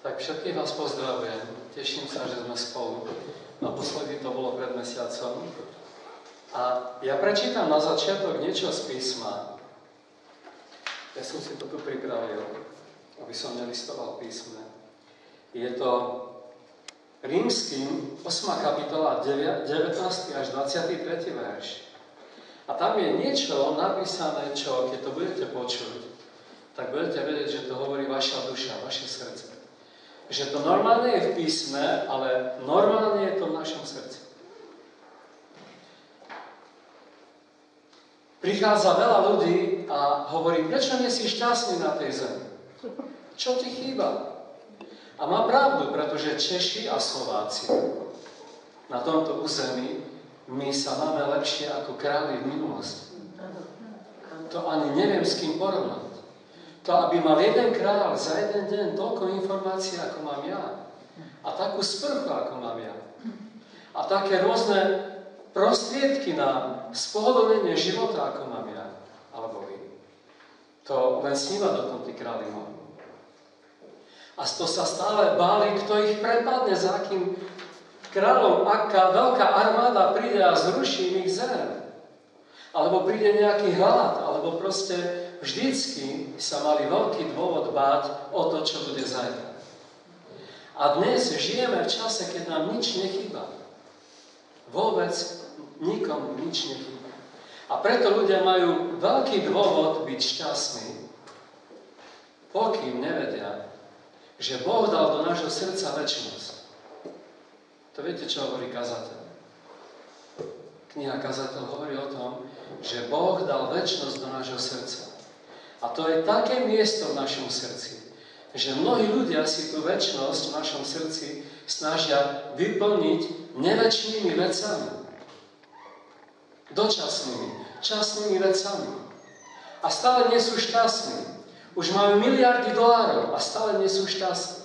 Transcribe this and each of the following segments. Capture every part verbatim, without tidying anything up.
Tak všetkých vás pozdravujem. Teším sa, že sme spolu. Naposledy to bolo pred mesiacom. A ja prečítam na začiatok niečo z písma. Ja som si to tu pripravil, aby som nelistoval písme. Je to Rímskym ôsma kapitola devätnásty až dvadsiaty tretí verš. A tam je niečo napísané, čo keď to budete počuť, tak budete vedieť, že to hovorí vaša duša, vaše srdce. Že to normálne je v písme, ale normálne je to v našom srdci. Prichádza veľa ľudí a hovorí, prečo nie si šťastný na tej zemi? Čo ti chýba? A má pravdu, pretože Češi a Slováci na tomto území my sa máme lepšie ako králi v minulosti. To ani neviem s kým porovnať. To, aby mal jeden kráľ za jeden deň toľko informácií, ako mám ja. A takú sprchu, ako mám ja. A také rôzne prostriedky na spohodlnenie života, ako mám ja. Alebo vy. To len snívať o tom tí králi mohli. A to sa stále báli, kto ich prepadne, za akým kráľom, aká veľká armáda príde a zruší ich zem. Alebo príde nejaký hlad, alebo proste vždycky sa mali veľký dôvod báť o to, čo bude zajtra. A dnes žijeme v čase, keď nám nič nechýba. Vôbec nikomu nič nechýba. A preto ľudia majú veľký dôvod byť šťastní, pokým nevedia, že Boh dal do nášho srdca večnosť. To viete, čo hovorí kazateľ? Kniha Kazateľ hovorí o tom, že Boh dal večnosť do nášho srdca. A to je také miesto v našom srdci, že mnohí ľudia si tú večnosť v našom srdci snažia vyplniť nevečnými vecami. Dočasnými, časnými vecami. A stále nie sú šťastní. Už majú miliardy dolárov a stále nie sú šťastní.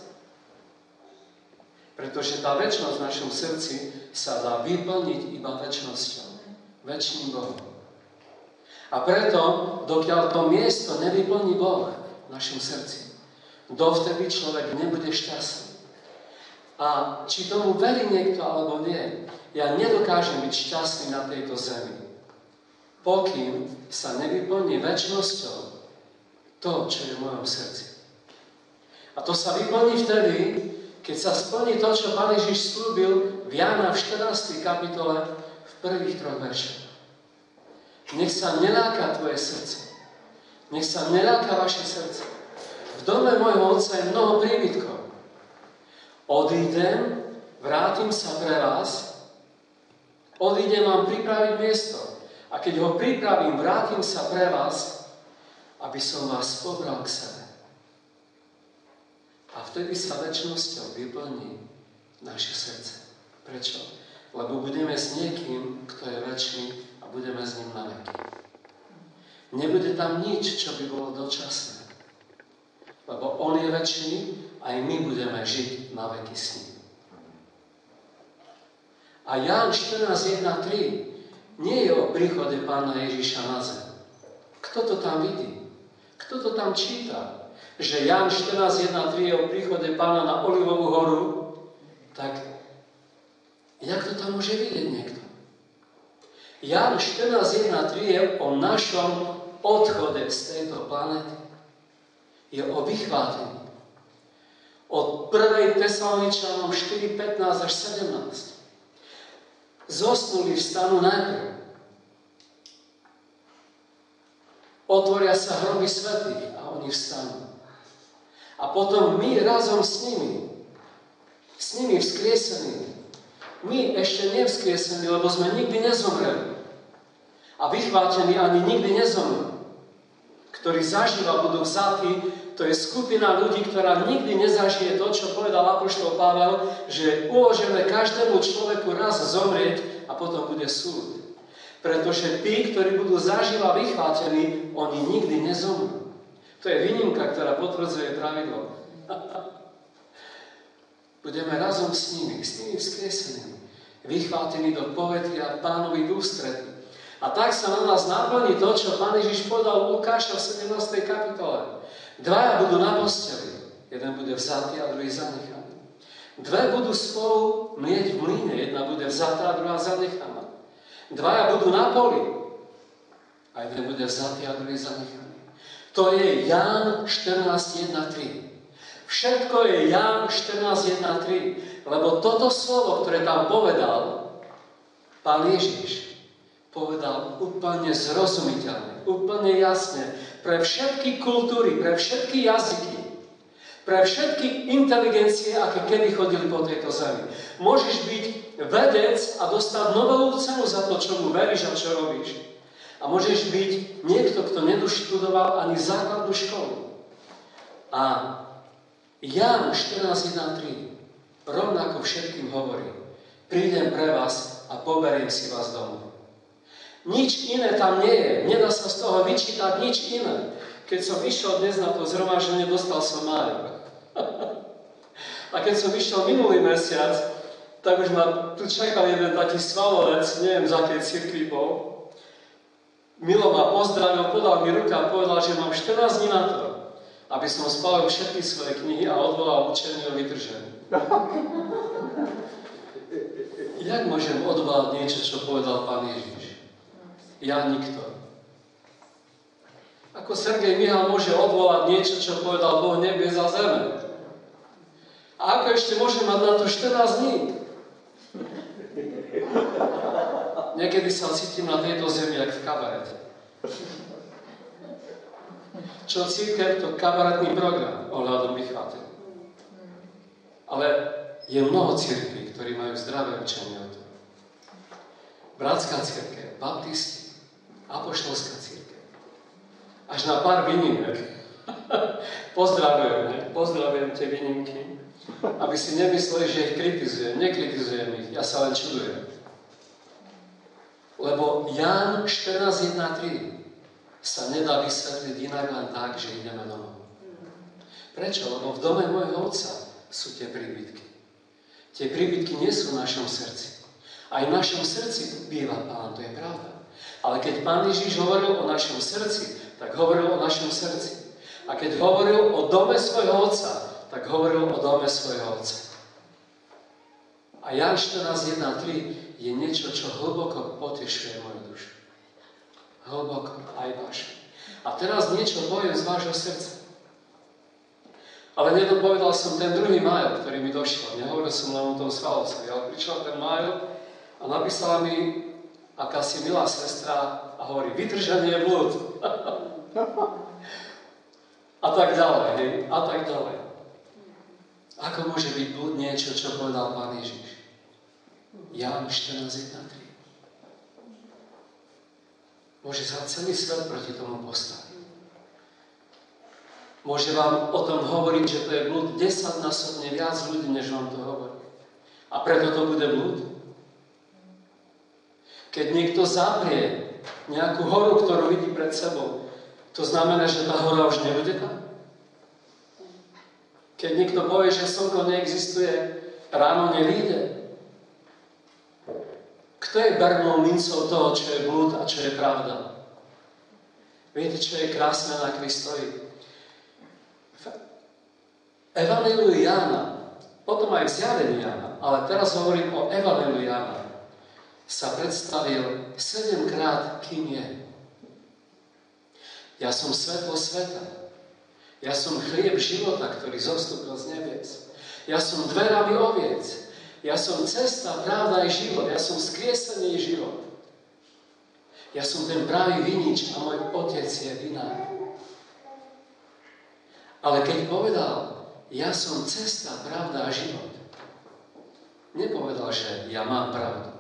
Pretože tá večnosť v našom srdci sa dá vyplniť iba večnosťou. Večným Bohom. A preto, dokiaľ to miesto nevyplní Boh v našom srdci, dovtedy človek nebude šťastný. A či tomu verí niekto alebo nie, ja nedokážem byť šťastný na tejto zemi, pokým sa nevyplní večnosťou to, čo je v mojom srdci. A to sa vyplní vtedy, keď sa splní to, čo Pán Ježiš slúbil v Jána v štrnástej kapitole v prvých troch veršoch. Nech sa neláka tvoje srdce. Nech sa neláka vaše srdce. V dome môjho Otca je mnoho príbytkov. Odídem, vrátim sa pre vás, odídem vám pripraviť miesto. A keď ho pripravím, vrátim sa pre vás, aby som vás pobral k sebe. A vtedy sa večnosťou vyplní naše srdce. Prečo? Lebo budeme s niekým, kto je večný a budeme s ním na veky. Nebude tam nič, čo by bolo dočasné. Lebo on je večný a aj my budeme žiť na veky s ním. A Ján štrnásť jeden tri nie je o príchode Pána Ježiša na zem. Kto to tam vidí? Kto to tam číta? Že Ján štrnásť jeden tri je o príchode Pána na Olivovú horu, tak jak to tam môže vidieť niekto? Ján štrnásť jeden tri je o našom odchode z tejto planety. Je o vychvátení. Od prvej Tesaloničanom štyri pätnásť až sedemnásť. Zosnuli vstanú najprv. Otvoria sa hroby svätých a oni vstanú. A potom my razom s nimi, s nimi vzkriesení, my ešte nevzkriesení, lebo sme nikdy nezomreli. A vychvátení ani nikdy nezomreli. Ktorí zažíva, budú vzatí, to je skupina ľudí, ktorá nikdy nezažije to, čo povedal apoštol Pavel, že uložené každému človeku raz zomrieť a potom bude súd. Pretože tí, ktorí budú zažíva vychvátení, oni nikdy nezomrú. To je výnimka, ktorá potvrdzuje pravidlo. Budeme razom s nimi, s nimi vzkriesenými, vychvátení do povetria Pánovi ústretí. A tak sa na nás naplní to, čo Pán Ježiš povedal Lukáša v sedemnástej kapitole. Dvaja budú na posteli. jeden bude vzatý a druhý zanechaný. Dve budú spolu mlieť v mlyne, jedna bude vzatá a druhá zanechaná. Dvaja budú na poli a jeden bude vzatý a druhý zanechaný. To je Ján štrnásť jedna tri. Všetko je Ján štrnásť jedna tri, lebo toto slovo, ktoré tam povedal, Pán Ježiš povedal úplne zrozumiteľne, úplne jasne, pre všetky kultúry, pre všetky jazyky, pre všetky inteligencie, aké kedy chodili po tejto zemi. Môžeš byť vedec a dostať Nobelovú cenu za to, čo mu veríš a čo robíš. A môžeš byť niekto, kto nedoštudoval ani základnú školu. A Ján štrnásť jedna tri rovnako všetkým hovorí: prídem pre vás a poberiem si vás domov. Nič iné tam nie je. Nedá sa z toho vyčítať nič iné. Keď som išiel dnes na to zhromaždenie, dostal som máju. A keď som išiel minulý mesiac, tak už ma tu čakal jeden taký svalovec, neviem z akej cirkvi bol. Milo ma pozdravil, podal mi ruku a povedal, že mám štrnásť dní na to, aby som spálil všetky svoje knihy a odvolal učenie o vytržení. Jak môžem odvolať niečo, čo povedal Pán Ježiš? Ja nikto. Ako Sergej Mihal môže odvolať niečo, čo povedal Boh nebies a zeme? A ako ešte môže mať na to štrnásť dní? Niekedy sa cítim na tejto zemi, jak v kabarete. Čo cirkev, to kabaretný program ohľadom vychvátek. Ale je mnoho cirkví, ktorí majú zdravé učenie o tom. Bratská cirkev, baptisti, apoštolská cirkev. Až na pár výnimiek. Pozdravujem, pozdravujem tie výnimky, aby si nemysleli, že ich kritizujem. Nekritizujem ich, ja sa len čudujem. Lebo Ján štrnásť jedna tri sa nedá vysvetliť inak len tak, že ideme domov. Prečo? Lebo v dome môjho otca sú tie príbytky. Tie príbytky nie sú v našom srdci. Aj v našom srdci býva Pán, to je pravda. Ale keď Pán Ježiš hovoril o našom srdci, tak hovoril o našom srdci. A keď hovoril o dome svojho otca, tak hovoril o dome svojho otca. A Ján štrnásť jedna tri je niečo, čo hlboko potešuje moju dušu. Hlboko, aj vašu. A teraz niečo poviem z vášho srdca. Ale nedopovedal som ten druhý Májo, ktorý mi došiel. Nehovoril som len o tom Svalovcovi, ale prišiel ten Májo a napísala mi akási milá sestra a hovorí: vytrženie je blúd. A tak ďalej, hej? A tak ďalej. Ako môže byť blúd niečo, čo povedal Pán Ježiš? Ján štrnásť jedna tri. Môže sa celý svet proti tomu postaviť. Môže vám o tom hovoriť, že to je blúd desaťnásobne viac ľudí, než vám to hovorí. A preto to bude blúd? Keď niekto zaprie nejakú horu, ktorú vidí pred sebou, to znamená, že tá hora už nebude tam? Keď niekto povie, že slnko neexistuje, ráno nevyjde. Kto je bernou mincov toho, čo je blúd a čo je pravda? Viete, čo je krásne na Kristovi? V Evanjeliu Jána, potom aj v Zjavení Jána, ale teraz hovorím o Evanjeliu Jána, sa predstavil sedemkrát, kým je. Ja som svetlo sveta. Ja som chlieb života, ktorý zostúpil z nebies. Ja som dverami oviec. Ja som cesta, pravda i život. Ja som skriesený život. Ja som ten pravý vinič a môj otec je vinár. Ale keď povedal, ja som cesta, pravda a život, nepovedal, že ja mám pravdu.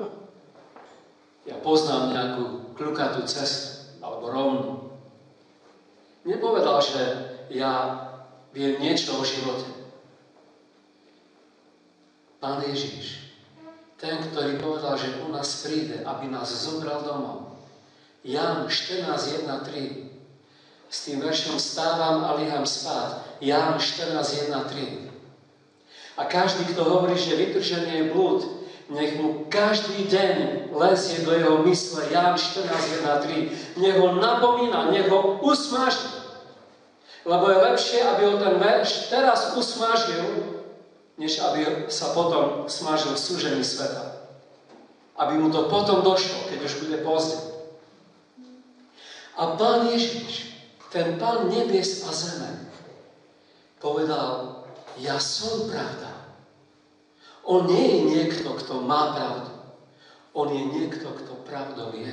Ja poznám nejakú kľukatú cestu, alebo rovnú. Nepovedal, že ja viem niečo o živote. Pán Ježiš, ten, ktorý povedal, že u nás príde, aby nás zobral domov. Ján štrnásť jedna tri. S tým veršom stávam a líham spát. Ján štrnásť jedna tri. A každý, kto hovorí, že vytrženie je blúd, nech mu každý deň lezie do jeho mysle. Ján štrnásť jedna tri. Nech ho napomína, nech ho usmaží. Lebo je lepšie, aby ho ten verš teraz usmažil, než aby sa potom smažil v súžení sveta. Aby mu to potom došlo, keď už bude pozdě. A Pán Ježiš, ten Pán nebies a zeme, povedal, ja som pravda. On nie je niekto, kto má pravdu. On je niekto, kto pravdou je.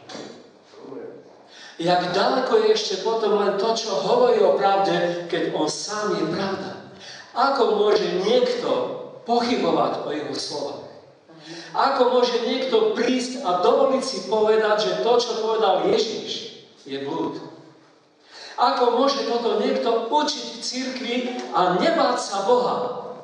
Jak ďaleko je ešte potom len to, čo hovorí o pravde, keď on sám je pravda. Ako môže niekto pochybovať o jeho slovách? Ako môže niekto prísť a dovoliť si povedať, že to, čo povedal Ježiš, je blúd? Ako môže toto niekto učiť v cirkvi a nebáť sa Boha?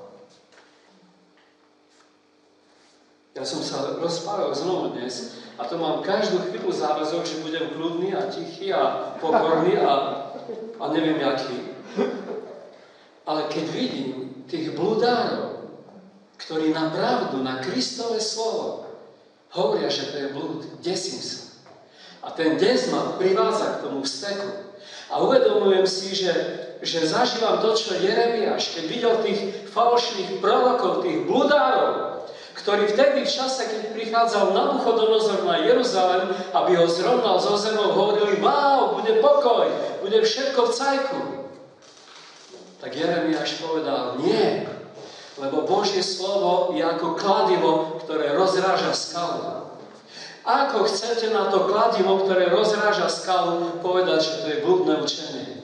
Ja som sa rozprával znovu dnes a to mám každú chvíľu záväzok, že budem kľudný a tichý a pokorný a, a neviem jaký. Ale keď vidím tých bludárov, ktorí na pravdu, na Kristové slovo hovoria, že to je blúd, desím sa. A ten des ma privádza k tomu vzteku. A uvedomujem si, že, že zažívam to, čo Jeremiáš, keď videl tých falošných prorokov, tých bludárov, ktorí vtedy v čase, keď prichádzal Nabuchodonozor na Jeruzalém, aby ho zrovnal zo zemou, hovorili, wow, bude pokoj, bude všetko v cajku. Tak Jeremiáš povedal, nie, lebo Božie slovo je ako kladivo, ktoré rozráža skalu. Ako chcete na to kladivo, ktoré rozráža skalu, povedať, že to je blúdne učenie?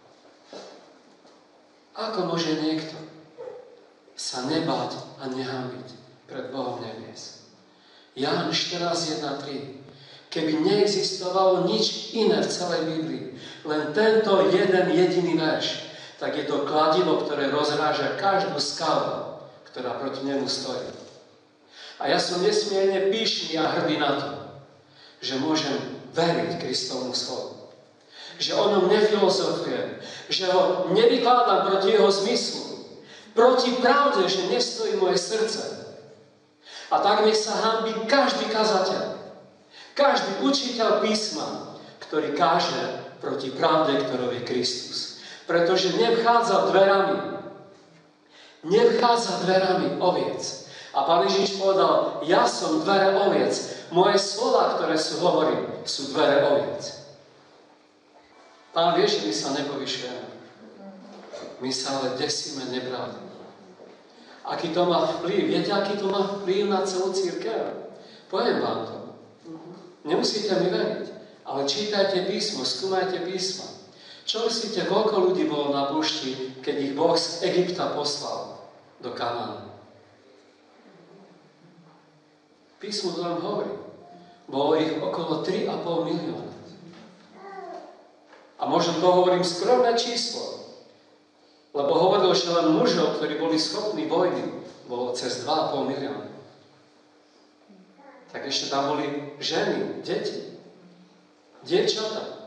Ako môže niekto sa nebáť a nehanbiť pred Bohom nebies? Ján štrnásť jedna tri. Keby neexistovalo nič iné v celej Biblii, len tento jeden jediný verš, tak je to kladivo, ktoré rozráža každú skalu, ktorá proti nemu stojí. A ja som nesmierne pyšný a hrdý na to, že môžem veriť Kristovmu slovu. Že o ňom nefilozofujem, že ho nevykladám proti jeho zmyslu, proti pravde, že nestojí moje srdce. A tak nech sa hanbí každý kazateľ, každý učiteľ písma, ktorý káže proti pravde, ktorou je Kristus. Pretože nevchádza dverami, nevchádza dverami oviec. A Pán Ježiš povedal, ja som dvere oviec. Moje slova, ktoré sú hovorím, sú dvere oviec. Pán vie, že my sa nepovyšujeme. My sa ale desíme nepravdy. Aký to má vplyv? Viete, aký to má vplyv na celú cirkev? Poviem vám to. Nemusíte mi veriť, ale čítajte písmo, skúmajte písma. Čo myslíte, koľko ľudí bolo na púšti, keď ich Boh z Egypta poslal do Kanánu? Písmo to nám hovorí. Bolo ich okolo tri a pol milióna. A možno to hovorím skromné číslo, lebo hovoril, že len mužov, ktorí boli schopní vojny, bolo cez dva a pol milióna. Tak ešte tam boli ženy, deti, dievčatá.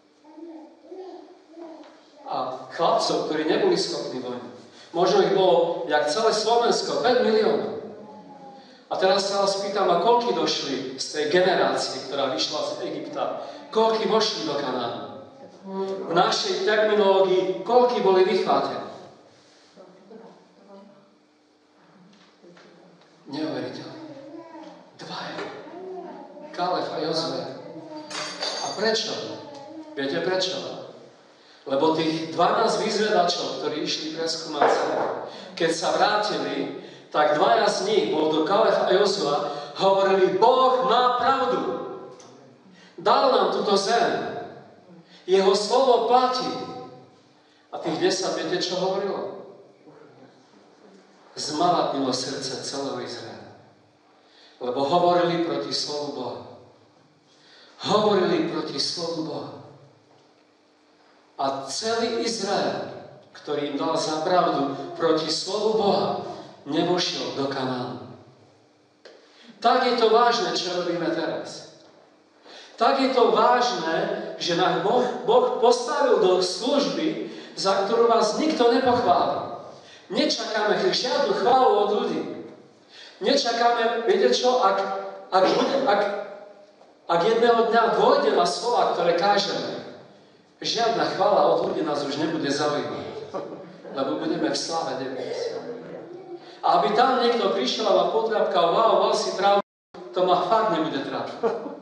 A chlapcov, ktorí neboli schopní vojny. Možno ich bolo, jak celé Slovensko, päť miliónov. A teraz sa vás pýtam, a koľky došli z tej generácie, ktorá vyšla z Egypta? Koľky vošli do Kanánu? V našej terminológii, koľky boli vychvátení? Neuveriteľné. Dvaja. Kalef a Jozue. A prečo? Viete prečo? Lebo tých dvanásť vyzvedačov, ktorí išli preskúmať zem, keď sa vrátili, tak dvaja z nich, bol to Kalef a Jozua, hovorili, Boh má pravdu. Dal nám túto zem. Jeho slovo platí. A tých desať, viete, čo hovorilo? Zmalatnilo srdce celého Izraela. Lebo hovorili proti slovu Boha. Hovorili proti slovu Boha. A celý Izrael, ktorý im dal za pravdu proti slovu Boha, nevošiel do Kanánu. Tak je to vážne, čo robíme teraz. Tak je to vážne, že nás boh, boh postavil do služby, za ktorú vás nikto nepochváli. Nečakáme žiadnu chválu od ľudí. Nečakáme, viete čo, ak, ak, ak, ak jedného dňa dôjde na slova, ktoré kážeme, Žiadna chvála od ľudí nás už nebude zaujímať, lebo budeme v sláve nebies. A aby tam niekto prišiel a potrapkal, wow, mal si pravdu, to ma fakt nebude trápiť.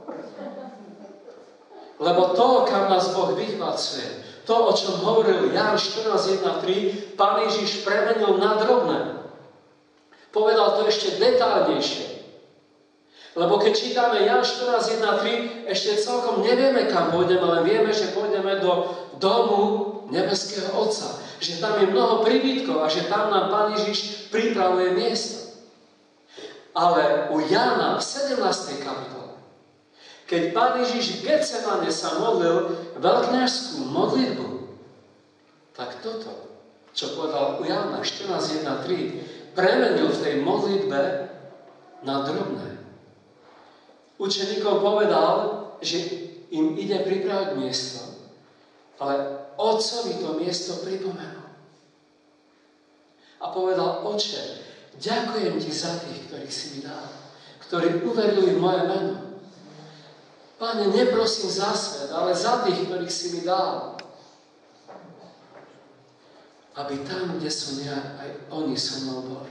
Lebo to, kam nás Boh vychvácuje, to, o čom hovoril Ján štrnásť jedna tri, Pán Ježiš premenil na drobné. Povedal to ešte detálnejšie. Lebo keď čítame Ján štrnásť jedna tri, ešte celkom nevieme, kam pôjdeme, ale vieme, že pôjdeme do domu nebeského Otca. Že tam je mnoho príbytkov a že tam nám Pán Ježiš pripravuje miesto. Ale u Jána v sedemnástej kapitole, keď Pán Ježiš v Getsemane sa modlil veľkňažskú modlitbu, tak toto, čo povedal u Jána štrnásť jedna tri, premenil v tej modlitbe na drobné. Učeníkom povedal, že im ide pripraviť miesto, ale Otcovi to miesto pripomenul. A povedal, Oče, ďakujem ti za tých, ktorých si mi dal, ktorí uverili v moje meno. Pane, neprosím za svet, ale za tých, ktorých si mi dal. Aby tam, kde som ja, aj oni so mnou boli.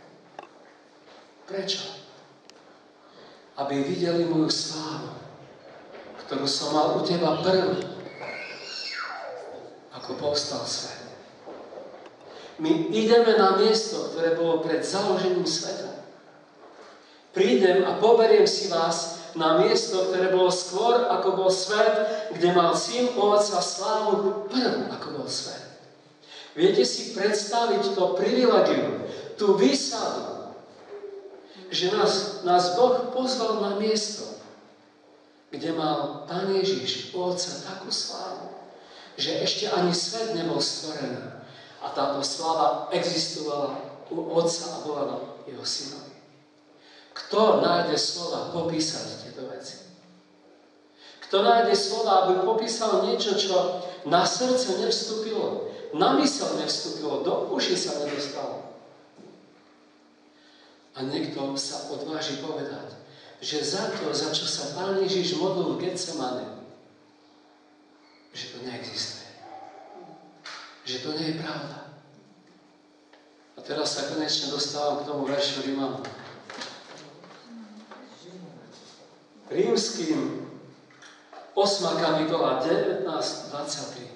Prečo? Aby videli moju slávu, ktorú som mal u teba prvú, ako povstal svet. My ideme na miesto, ktoré bolo pred založením sveta. Prídem a poberiem si vás na miesto, ktoré bolo skôr, ako bol svet, kde mal Syn u Otca slávu prvú, ako bol svet. Viete si predstaviť to privilegium, tú výsadu, že nás, nás Boh pozval na miesto, kde mal Pán Ježiš u Otca takú slávu, že ešte ani svet nebol stvorený a táto sláva existovala u Otca a bola na jeho Synovi. Kto nájde slova popísať tieto veci? Kto nájde slova, aby popísal niečo, čo na srdce nevstúpilo, na myseľ nevstúpilo, do uši sa nedostalo? A niekto sa odváži povedať, že za to, za čo sa Pán Ježiš modlil v Getsemane, že to neexistuje. Že to nie je pravda. A teraz sa konečne dostávam k tomu veršu Rímanom. Rímským ôsma kapitola devätnásť dvadsaťtri.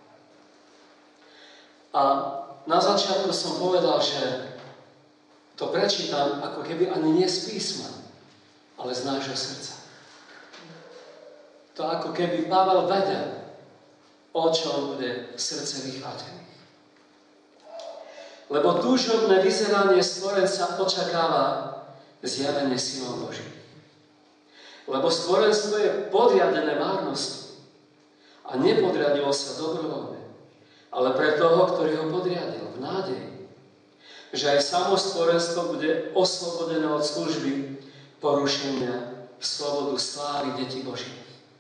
A na začiatku som povedal, že to prečítam ako keby ani nie z písma, ale z nášho srdca. To ako keby Pavel vedel, o čom bude srdce vychvátených. Lebo túžobné vyzeranie stvorenca očakáva zjavenie synov Božích. Lebo stvorenstvo je podriadené márnosti a nepodriadilo sa dobrovoľne, ale pre toho, ktorý ho podriadil v nádeji, že aj samo stvorenstvo bude oslobodené od služby porušenia v slobodu slávy detí Božích.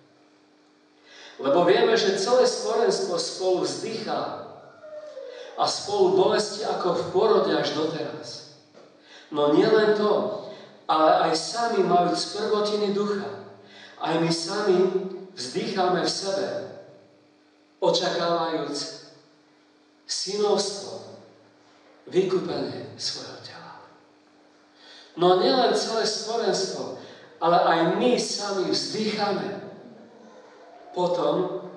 Lebo vieme, že celé stvorenstvo spolu vzdychá a spolu bolesti ako v porode až doteraz. No nielen to, ale aj sami majú z prvotiny ducha. Aj my sami vzdycháme v sebe, očakávajúc synovstvo, vykúpenie svojho tela. No nielen celé stvorenstvo, ale aj my sami vzdycháme potom,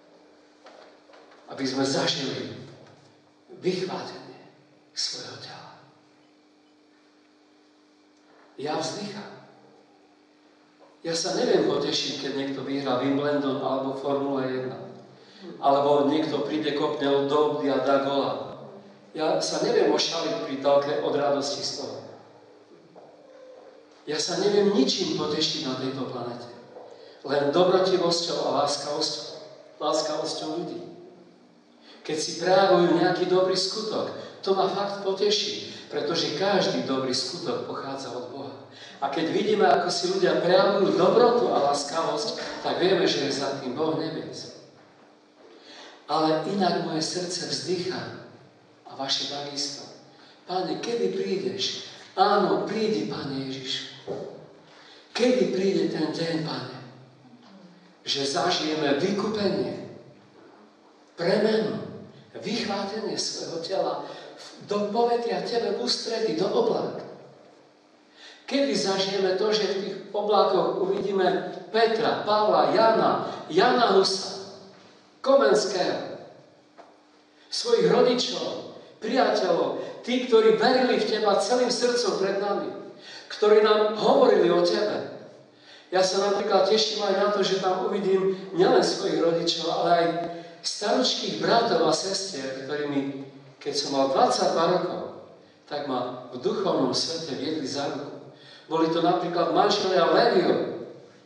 aby sme zažili vychvátenie svojho tela. Ja vzdychám. Ja sa neviem potešiť, keď niekto vyhrá Wimbledon alebo Formule jeden. Alebo niekto príde, kopne od dobdy a dá gola. Ja sa neviem ošaliť pri telke od radosti z toho. Ja sa neviem ničím potešiť na tejto planete. Len dobrotivosťou a láskavosťou, láskavosťou ľudí. Keď si prejavujú nejaký dobrý skutok, to ma fakt poteší, pretože každý dobrý skutok pochádza od Boha. A keď vidíme, ako si ľudia prejavujú dobrotu a láskavosť, tak vieme, že je za tým Boh nebies. Ale inak moje srdce vzdychá a vaše takisto. Páne, kedy prídeš? Áno, prídi, Pane Ježiš. Kedy príde ten deň, Pane? Že zažijeme vykúpenie premenu, vychvátenie svojho tela do povetia tebe v ústrety, do oblák. Kedy zažijeme to, že v tých oblákoch uvidíme Petra, Pavla, Jana, Jana Husa, Komenského, svojich rodičov, priateľov, tí, ktorí verili v teba celým srdcom pred nami, ktorí nám hovorili o tebe. Ja sa napríklad teším aj na to, že tam uvidím nielen svojich rodičov, ale aj staročkých bratov a sestier, ktorými, keď som mal dvadsaťdva rokov, tak ma v duchovnom svete viedli za ruku. Boli to napríklad manželia Levio.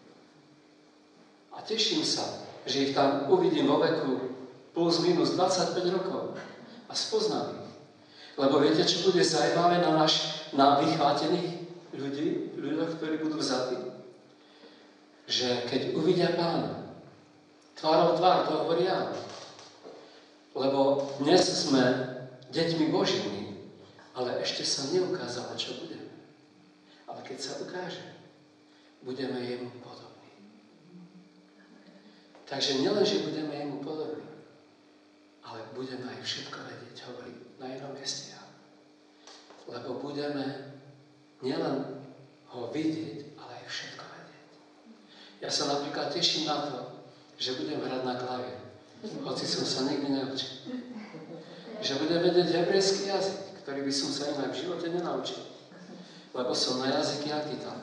A teším sa, že ich tam uvidím vo veku plus minus dvadsaťpäť rokov a spoznám ich. Lebo viete, čo bude zaujímavé na, naš, na vychvátených ľudí, ľuďoch, ktorí budú vzatí? Že keď uvidia Pána, tvárou tvár, to hovorí ja. Lebo dnes sme deťmi Božími, ale ešte sa neukázalo, čo bude. Ale keď sa ukáže, budeme jemu podobní. Takže nielen, že budeme jemu podobní, ale budeme aj všetko vedieť, hovorí na inom mieste. Lebo budeme nielen ho vidieť, ale aj všetko vedieť. Ja sa napríklad teším na to, že budem hrať na klavír, hoci som sa nikdy neučil. Že budem vedieť hebrejský jazyk, ktorý by som sa inak v živote nenaučil. Lebo som na jazyky aký tam.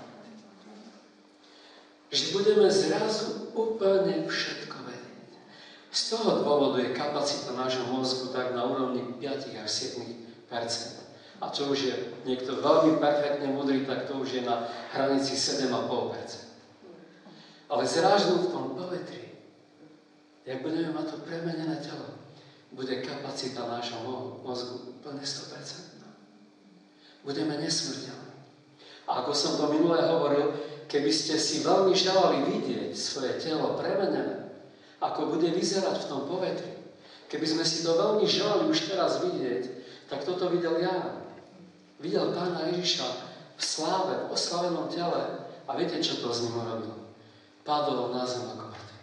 Že budeme zrazu úplne všetko vedieť. Z toho dôvodu je kapacita nášho mozgu tak na úrovni päť až sedem percent. A čo už je niekto veľmi perfektne múdry, tak to už je na hranici sedem celá päť percent. Ale zrazu v tom povetri, jak budeme mať to premenené telo, bude kapacita nášho mozgu úplne sto percent. Budeme nesmrteľní. A ako som to minulé hovoril, keby ste si veľmi želali vidieť svoje telo premenené, ako bude vyzerať v tom povetri, keby sme si to veľmi želali už teraz vidieť, tak toto videl ja. Videl Pána Ježiša v sláve, v oslavenom tele a viete, čo to s ním urobil? Padol na zem ako mŕtvy.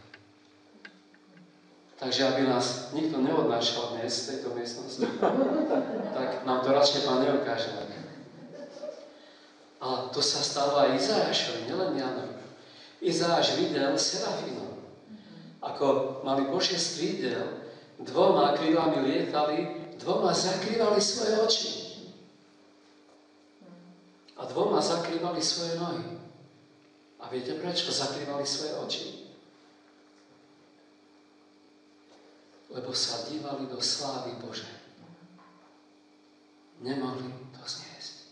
Takže aby nás nikto neodnášal dnes z tejto miestnosti, tak nám to radšej Pán neukáže. A to sa stáva aj Izajášovi, nielen Jánovi. Izajáš videl serafínov, ako mali Božie skrídel, dvoma krylami lietali, dvoma zakrývali svoje oči. A dvoma zakrývali svoje nohy. A viete prečo zakrývali svoje oči? Lebo sa dívali do slávy Božej. Nemohli to znieť.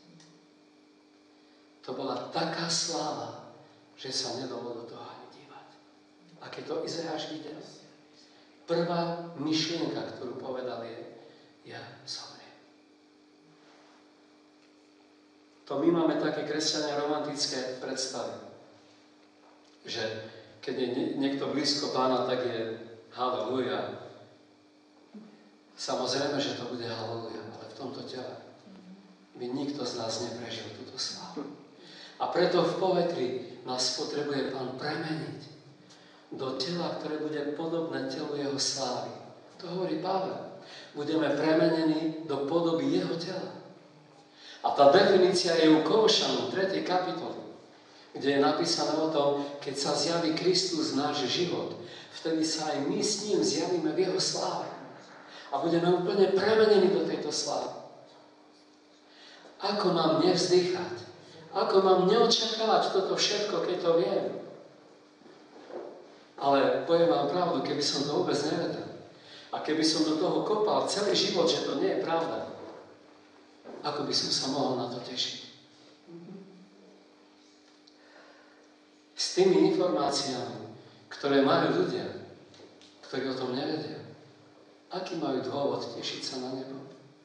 To bola taká sláva, že sa nedalo do toho ani dívať. A keď to Izajáš videl, prvá myšlienka, ktorú povedal je, ja zomriem. To my máme také kresťania romantické predstavy, že keď je niekto blízko Pána, tak je haleluja. Samozrejme, že to bude haleluja, ale v tomto tele by nikto z nás neprežil túto slávu. A preto v povetri nás potrebuje Pán premeniť do tela, ktoré bude podobné telu jeho slávy. To hovorí Pavel. Budeme premenení do podoby jeho tela. A tá definícia je u Kološanom tretej kapitole, kde je napísané o tom, keď sa zjaví Kristus náš život, vtedy sa aj my s ním zjavíme v jeho sláve. A budeme úplne premenení do tejto slávy. Ako mám nevzdychať? Ako mám neočakávať toto všetko, keď to viem? Ale poviem vám pravdu, keby som to vôbec nevedel. A keby som do toho kopal celý život, že to nie je pravda, ako by som sa mohol na to tešiť? S tými informáciami, ktoré majú ľudia, ktorí o tom nevedia, aký majú dôvod tešiť sa na nebo?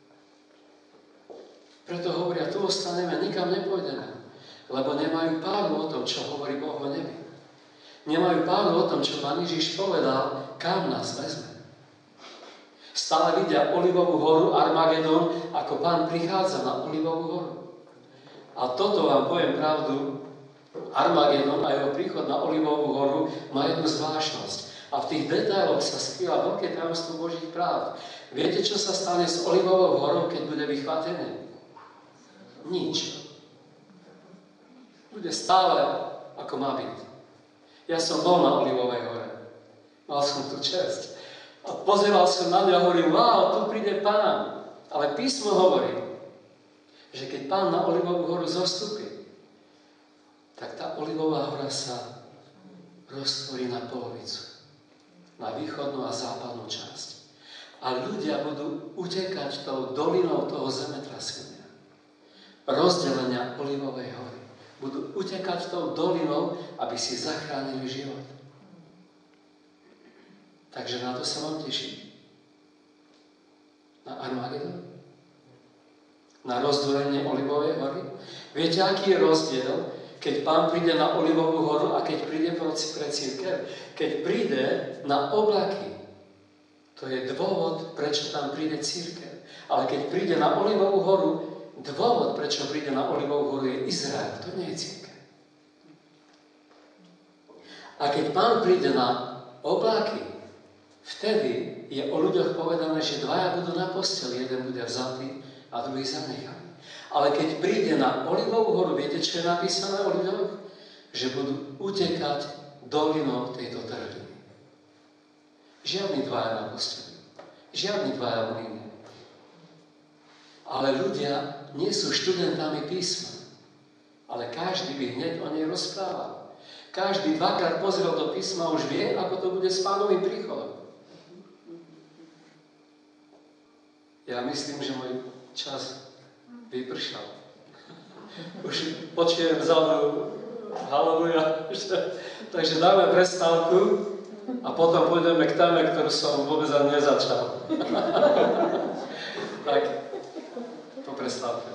Preto hovoria, tu ostaneme, nikam nepôjdeme. Lebo nemajú páru o tom, čo hovorí Boh o nebi. Nemajú páru o tom, čo Pán Ježiš povedal, kam nás vezme. Stále vidia Olivovú horu, Armagedon, ako Pán prichádza na Olivovú horu. A toto vám poviem pravdu, Armagedon a jeho príchod na Olivovú horu má jednu zvláštnosť. A v tých detailoch sa skrýva veľké tajomstvo Božích práv. Viete, čo sa stane s Olivovou horou, keď bude vychvatené? Nič. Bude stále, ako má byť. Ja som bol na Olivovej hore. Mal som tu česť. A pozeral som na ňu a hovorím, wow, tu príde Pán. Ale písmo hovorí, že keď Pán na Olivovú horu zostupí, tak tá Olivová hora sa roztvorí na polovicu. Na východnú a západnú časť. A ľudia budú utekať tou dolinou toho zemetrasenia. Rozdelenia Olivovej hory. Budú utekať tou dolinou, aby si zachránili život. Takže na to sa vám teší. Na Armagedon? Na rozdvorenie Olivovej hory? Viete, aký je rozdiel, keď Pán príde na Olivovú horu a keď príde pre cirkev? Keď príde na oblaky, to je dôvod, prečo tam príde cirkev. Ale keď príde na Olivovú horu, dôvod, prečo príde na Olivovú horu, je Izrael. To nie je cirkev. A keď Pán príde na oblaky, vtedy je o ľuďoch povedané, že dvaja budú na posteli, jeden bude vzatý a druhý zanechaný. Ale keď príde na Olivovú horu, viete, čo je napísané o ľuďoch? Že budú utekať dolinou tejto trhliny. Žiadni dvaja na posteli. Žiadni dvaja v mlýne. Ale ľudia nie sú študentami písma. Ale každý by hneď o nej rozprával. Každý dvakrát pozrel do písma a už vie, ako to bude s Pánovým príchodom. Ja myslím, že môj čas vypršal. Už počujem vzadu haleluja. Takže dáme prestávku a potom pôjdeme k téme, ktorú som vôbec ani nezačal. Tak, po prestávke.